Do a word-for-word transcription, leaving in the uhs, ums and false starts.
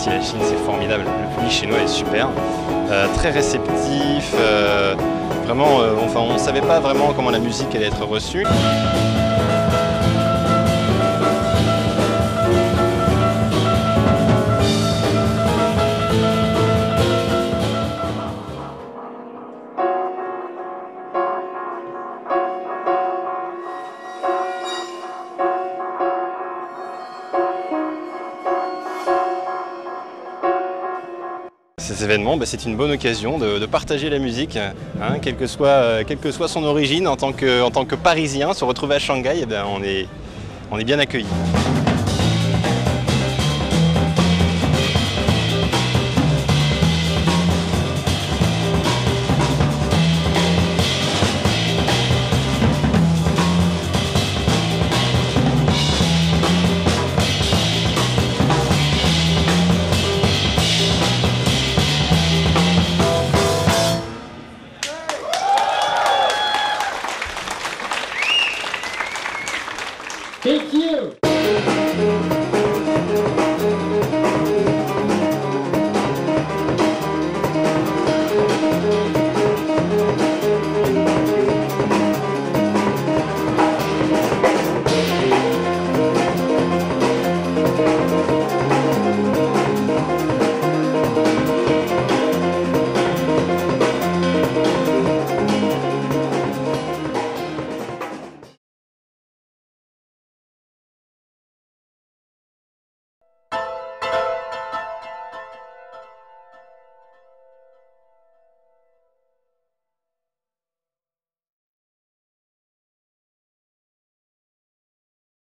ici la Chine, c'est formidable. Le public chinois est super, euh, très réceptif. Euh, vraiment, euh, enfin, on ne savait pas vraiment comment la musique allait être reçue. Ces événements, bah, c'est une bonne occasion de, de partager la musique, hein, quelle que soit, euh, quelle que soit son origine. En tant que, en tant que Parisien, se retrouver à Shanghai, eh ben, on est, on est bien accueillis.